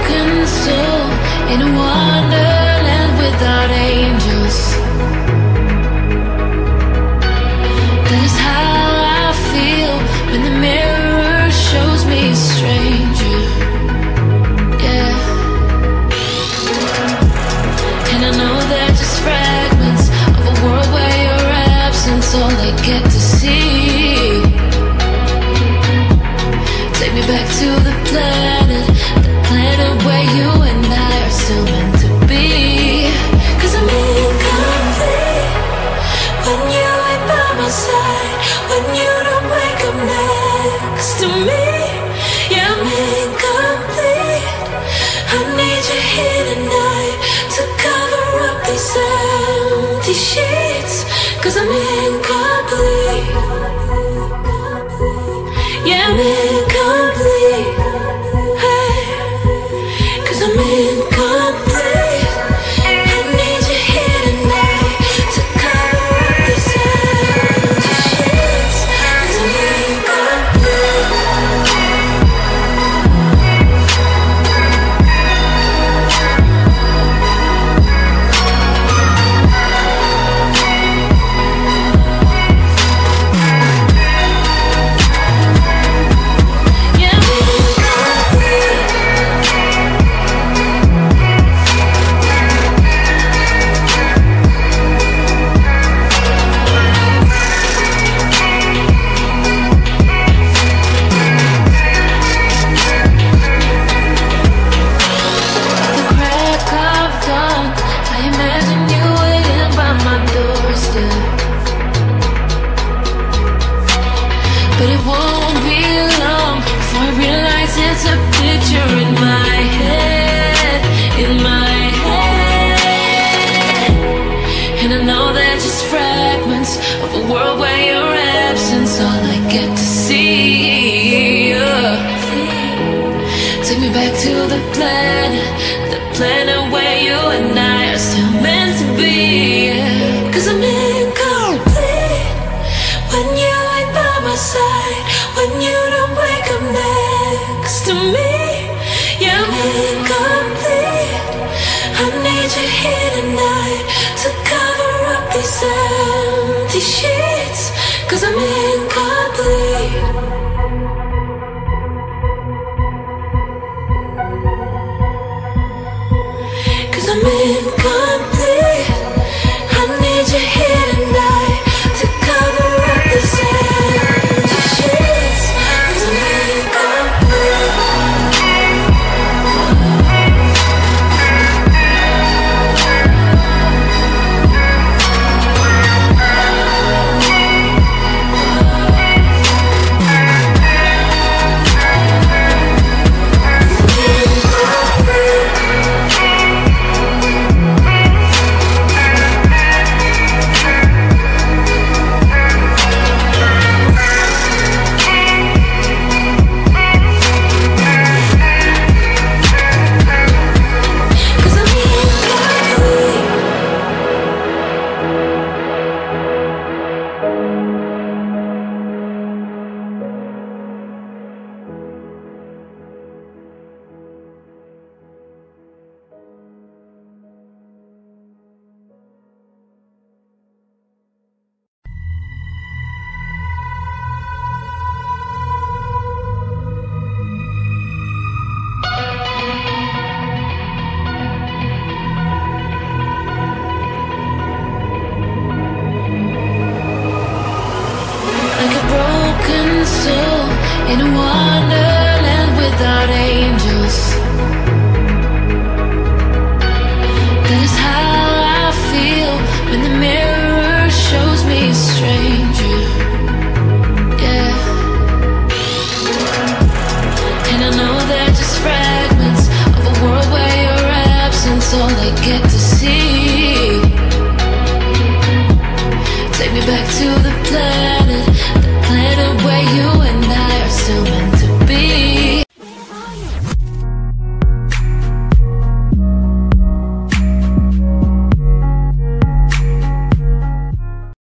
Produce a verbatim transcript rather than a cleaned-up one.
broken soul in a wonderland without angels. That is how I feel when the mirror shows me a stranger. Yeah. And I know they're just fragments of a world where your absence all I get to see. Take me back to the planet, the planet where you and I are still meant to be. Cause I'm incomplete when you ain't by my side, when you don't wake up next to me. Yeah, I'm incomplete. I need you here tonight to cover up these empty sheets. Cause I'm incomplete. Yeah, I'm incomplete. Hey, cause I'm incomplete. I need you here tonight to cover up these empty sheets. Cause I'm incomplete. But it won't be long before I realize it's a picture in my head, in my head. And I know they're just fragments of a world where your absence all I get to see. Yeah. Take me back to the planet, the planet where you and I are still meant to be. Yeah. Cause I'm incomplete when you ain't by my side, when you don't wake up next to me. Yeah, I'm incomplete. I need you here tonight to cover up these empty sheets. Cause I'm incomplete. Cause I'm incomplete. I need you here tonight to cover up these empty sheets. Cause I'm incomplete. In a wonderland without angels. That is how I feel when the mirror shows me a stranger. Yeah. And I know they're just fragments of a world where your absence all I get to